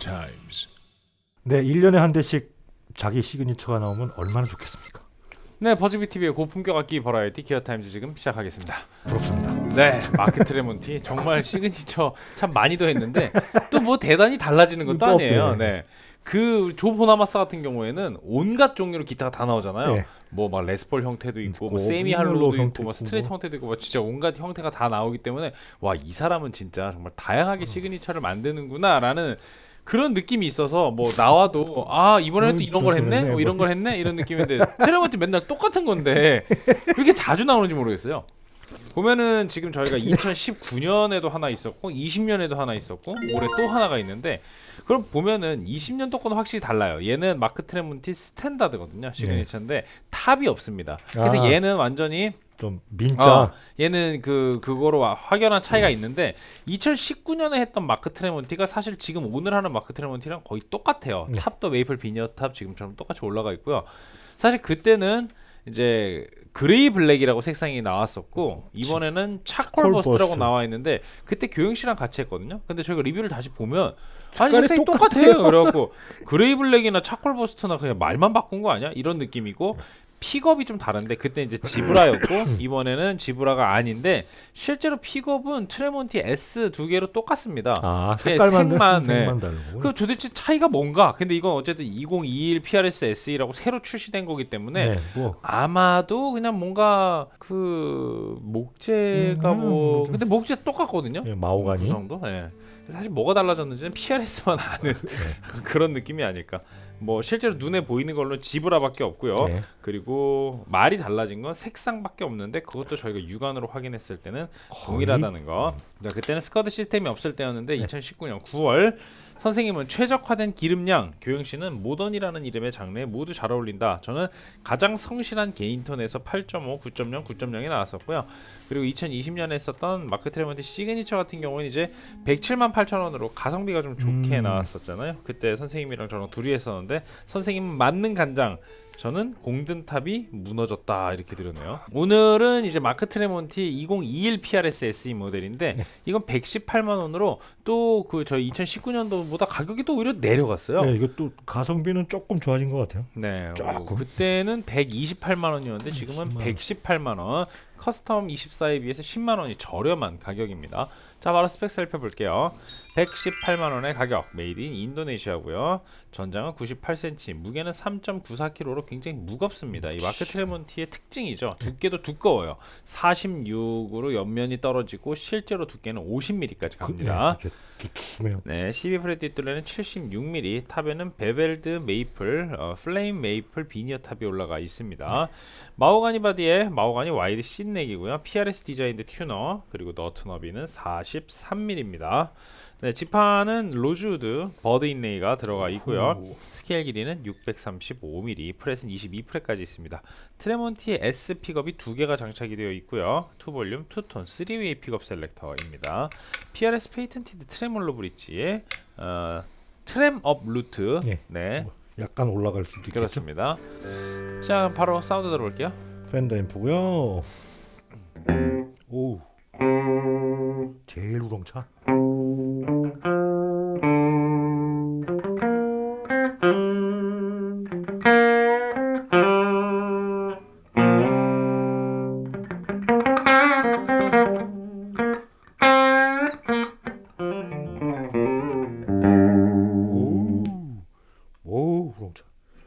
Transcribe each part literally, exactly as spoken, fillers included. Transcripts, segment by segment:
타임즈. 네, 일 년에 한 대씩 자기 시그니처가 나오면 얼마나 좋겠습니까? 네, 버즈비티비의 고품격 악기 버라이티 기어타임즈 지금 시작하겠습니다. 부럽습니다. 네, 마크 트레몬티 정말 시그니처 참 많이도 했는데 또 뭐 대단히 달라지는 것도 아니에요. 네, 그 조 보나마스 같은 경우에는 온갖 종류로 기타가 다 나오잖아요. 네. 뭐 막 레스폴 형태도 있고, 뭐 세미 할로도 있고, 뭐 스트레이트 형태도 있고, 뭐 진짜 온갖 형태가 다 나오기 때문에 와, 이 사람은 진짜 정말 다양하게 시그니처를 만드는구나라는 그런 느낌이 있어서 뭐 나와도 아 이번에는 또 이런 걸 했네, 뭐 이런 걸 했네 이런 느낌인데 트레몬티 맨날 똑같은 건데 왜 이렇게 자주 나오는지 모르겠어요. 보면은 지금 저희가 이천십구 년에도 하나 있었고 이십 년에도 하나 있었고 올해 또 하나가 있는데 그럼 보면은 이십 년도 거는 확실히 달라요. 얘는 마크 트레몬티 스탠다드거든요. 시그니처인데 네. 탑이 없습니다. 그래서 아. 얘는 완전히 좀 민자. 어, 얘는 그 그거로 확연한 차이가 있는데 이천십구 년에 했던 마크 트레몬티가 사실 지금 오늘 하는 마크 트레몬티랑 거의 똑같아요. 네. 탑도 메이플 비니어 탑 지금처럼 똑같이 올라가 있고요. 사실 그때는 이제 그레이 블랙이라고 색상이 나왔었고 이번에는 차콜 버스트라고 나와 있는데 그때 교영 씨랑 같이 했거든요. 근데 저희가 리뷰를 다시 보면 아니 색상이 똑같아요. 그래갖고 그레이 블랙이나 차콜 버스트나 그냥 말만 바꾼 거 아니야? 이런 느낌이고 픽업이 좀 다른데 그때 이제 지브라였고 이번에는 지브라가 아닌데 실제로 픽업은 트레몬티 S 두 개로 똑같습니다. 아, 색깔만 색만, 네. 네. 그 도대체 차이가 뭔가? 근데 이건 어쨌든 이천이십일 피알에스 에스이라고 새로 출시된 거기 때문에 네, 뭐. 아마도 그냥 뭔가 그 목재가 음, 뭐 근데 목재 똑같거든요. 네, 마호가니 구성도. 네. 사실 뭐가 달라졌는지는 피알에스만 아는 네. 그런 느낌이 아닐까. 뭐 실제로 눈에 보이는 걸로 지브라밖에 없고요. 네. 그리고 말이 달라진 건 색상밖에 없는데 그것도 저희가 육안으로 확인했을 때는 거의? 동일하다는 거. 그러니까 그때는 스쿼드 시스템이 없을 때였는데 네. 이천십구 년 구월 선생님은 최적화된 기름량, 교영 씨는 모던이라는 이름의 장르에 모두 잘 어울린다. 저는 가장 성실한 개인톤에서 팔 점 오, 구 점 영, 구 점 영이 나왔었고요. 그리고 이천이십 년에 했었던 마크 트레몬티 시그니처 같은 경우는 이제 백칠만 팔천 원으로 가성비가 좀 좋게 음. 나왔었잖아요. 그때 선생님이랑 저랑 둘이 했었는데 선생님은 맞는 간장, 저는 공든탑이 무너졌다 이렇게 들었네요. 오늘은 이제 마크 트레몬티 이천이십일 피알에스 에스이 모델인데 네. 이건 백십팔만 원으로 또 그 저희 이천십구 년도보다 가격이 또 오히려 내려갔어요. 네, 이거 또 가성비는 조금 좋아진 것 같아요. 네, 조금. 그때는 백이십팔만 원이었는데 지금은 백십팔만 원. 커스텀 이십사에 비해서 십만 원이 저렴한 가격입니다. 자, 바로 스펙 살펴볼게요. 백십팔만 원의 가격, 메이드 인 인도네시아고요. 전장은 구십팔 센티미터, 무게는 삼 점 구사 킬로그램로 굉장히 무겁습니다. 이 마크 트레몬티의 특징이죠. 두께도 두꺼워요. 사십육으로 옆면이 떨어지고 실제로 두께는 오십 밀리미터까지 갑니다. 네, 십이 프렛 뒷둘레는 칠십육 밀리미터, 탑에는 베벨드 메이플, 어, 플레임 메이플 비니어 탑이 올라가 있습니다. 마호가니 바디에 마호가니 와이드 씬넥이고요. 피알에스 디자인드 튜너, 그리고 너트 너비는 사십삼 밀리미터입니다. 네, 지판은 로즈우드 버드 인레이가 들어가 있고요. 오. 스케일 길이는 육백삼십오 밀리미터, 프렛은 이십이 프렛까지 있습니다. 트레몬티 S 픽업이 두 개가 장착이 되어 있고요. 투 볼륨, 투 톤, 쓰리 웨이 픽업 셀렉터입니다. 피알에스 페이턴티드 트레몰로 브릿지에 어, 트램업 루트. 예. 네, 뭐 약간 올라갈 수도 있겠죠. 그렇습니다. 자, 바로 사운드 들어볼게요. 팬더 앰프고요. 오, 제일 우렁차. 오, 우렁차.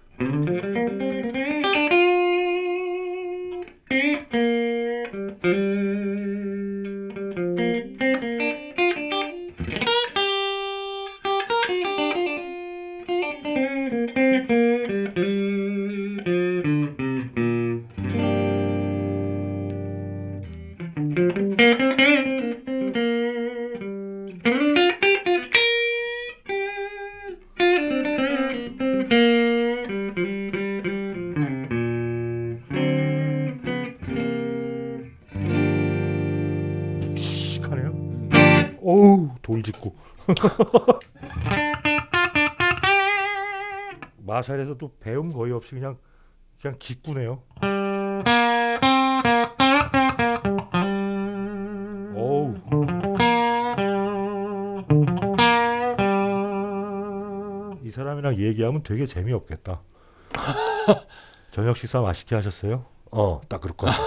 오우, 돌직구. 마샬에서도 배움 거의 없이 그냥 그냥 직구네요. 오우. 그냥 얘기하면 되게 재미없겠다. 저녁 식사 맛있게 하셨어요? 어, 딱 그럴 거야.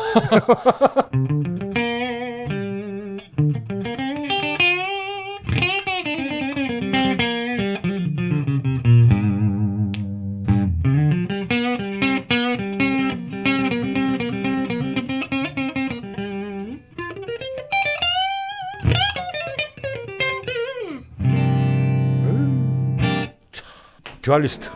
듀얼리스트.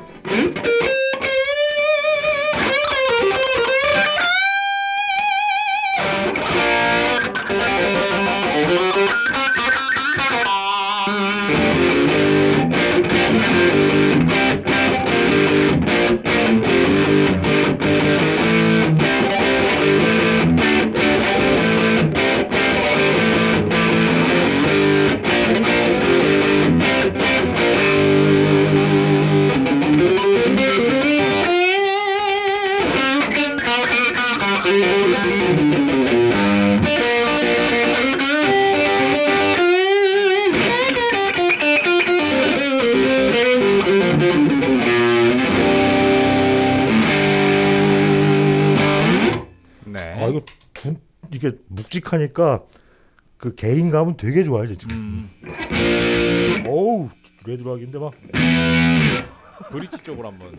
네. 아 이거 두, 이게 묵직하니까 그 개인감은 되게 좋아요 진짜. 음. 어우 레드락인데 막. 브릿지 쪽으로 한번.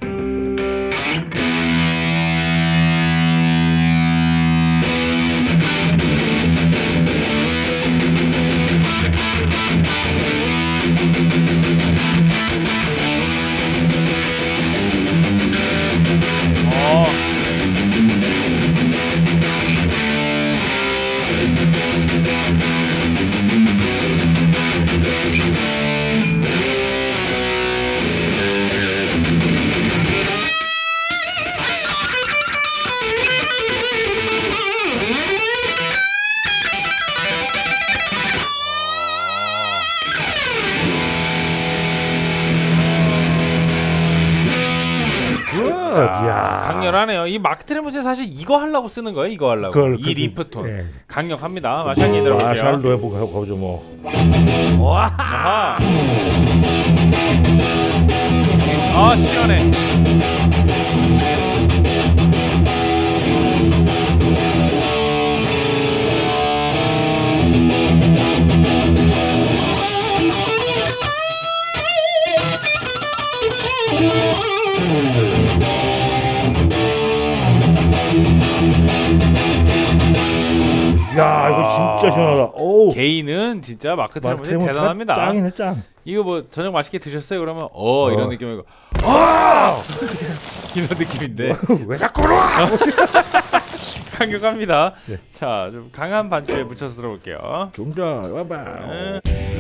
어. 이야. 강렬하네요. 이 마크 트레모체 사실 이거 하려고 쓰는 거예요. 이거 하려고. 그걸 이 그- 리프톤 예. 강력합니다. 마샬기 들어볼게요. 마샬도 해보고 해보죠 뭐. 아하. 아 시원해. 야 이거 진짜 시원하다. 오. 개인은 진짜 마크 트레모체 트레모체가 대단합니다. 짱이네 짱. 이거 뭐 저녁 맛있게 드셨어요? 그러면 어 이런 어. 느낌이고 아 이런 느낌인데 왜 자꾸 그러와? 강력합니다. 네. 자, 좀 강한 반주에 붙여서 들어볼게요. 좀 더 와봐. 네.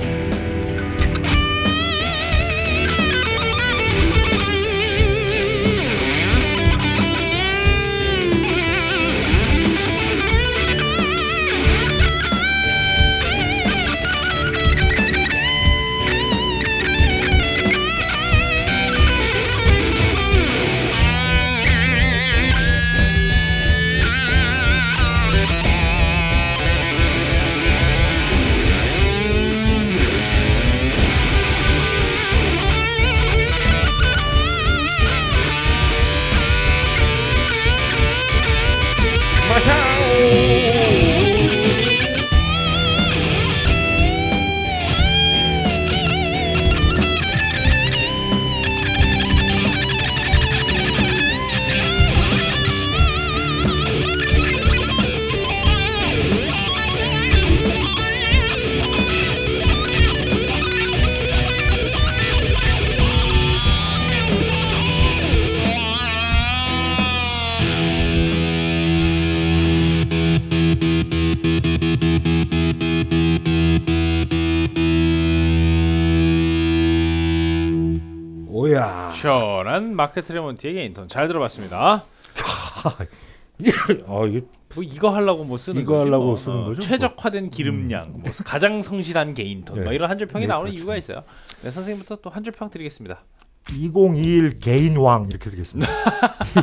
오야. 시원한 마크 트레몬티의 개인톤 잘 들어봤습니다. 아 이게 뭐 이거 하려고 뭐 쓰는 이거 거지, 하려고 뭐. 쓰는 어, 거죠? 최적화된 기름량, 뭐 가장 성실한 개인톤, 네. 뭐 이런 한 줄 평이 네, 나오는 그렇죠. 이유가 있어요. 네, 선생님부터 또 한 줄 평 드리겠습니다. 이천이십일 개인왕 이렇게 되겠습니다.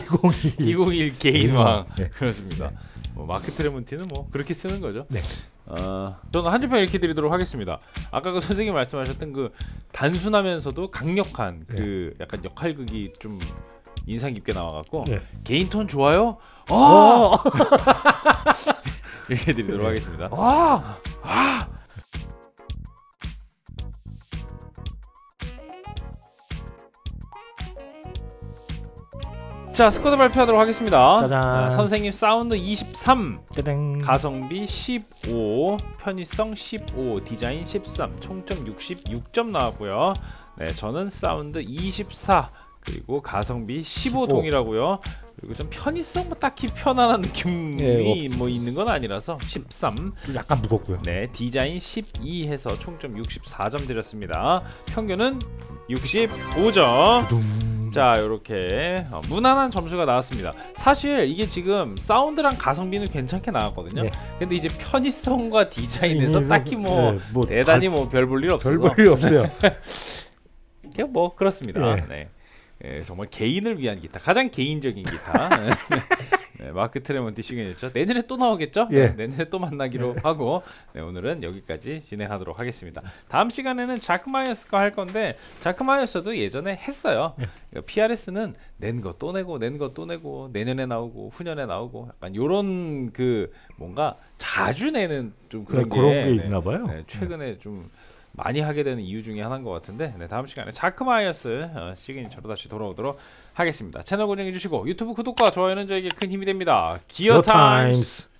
이천이십일 이천이십일 개인왕 네. 그렇습니다. 뭐 마크 트레몬티는 뭐 그렇게 쓰는 거죠. 네. 어, 저는 한 줄평 이렇게 드리도록 하겠습니다. 아까 그 선생님 말씀하셨던 그 단순하면서도 강력한 그 약간 역할극이 좀 인상 깊게 나와갖고 네. 개인 톤 좋아요? 어! 어! 이렇게 드리도록 하겠습니다. 아! 아! 자, 스쿼드 발표하도록 하겠습니다. 짜잔. 아, 선생님 사운드 이십삼, 짜잔. 가성비 십오, 편의성 십오, 디자인 십삼, 총점 육십육 점 나왔고요. 네, 저는 사운드 이십사, 그리고 가성비 십오 동이라고요. 그리고 좀 편의성 뭐 딱히 편안한 느낌이 예, 뭐 있는 건 아니라서 십삼. 좀 약간 무겁고요. 네, 디자인 십이 해서 총점 육십사 점 드렸습니다. 평균은 육십오 점. 두둥. 자, 이렇게 어, 무난한 점수가 나왔습니다. 사실 이게 지금 사운드랑 가성비는 괜찮게 나왔거든요. 네. 근데 이제 편의성과 디자인에서 네, 딱히 뭐, 네, 뭐 대단히 뭐 별 볼 일 없어서 별 볼 일 없어요. 그냥 뭐 그렇습니다. 네. 네. 예, 정말 개인을 위한 기타, 가장 개인적인 기타. 네, 마크 트레몬티 시그니처. 내년에 또 나오겠죠? 예. 네, 내년에 또 만나기로 하고, 네, 오늘은 여기까지 진행하도록 하겠습니다. 다음 시간에는 자크 마이어스가 할 건데, 자크 마이어스도 예전에 했어요. 예. 피알에스는 낸 거 또 내고 낸 거 또 내고 내년에 나오고 후년에 나오고 약간 요런 그 뭔가 자주 내는 좀 그런 네, 게, 그런 게 네, 있나 봐요. 네, 최근에 좀 많이 하게 되는 이유 중에 하나인 것 같은데, 네, 다음 시간에 자크 마이어스 어, 시그니처로 다시 돌아오도록 하겠습니다. 채널 고정해 주시고 유튜브 구독과 좋아요는 저에게 큰 힘이 됩니다. 기어 기어 타임스. 타임스.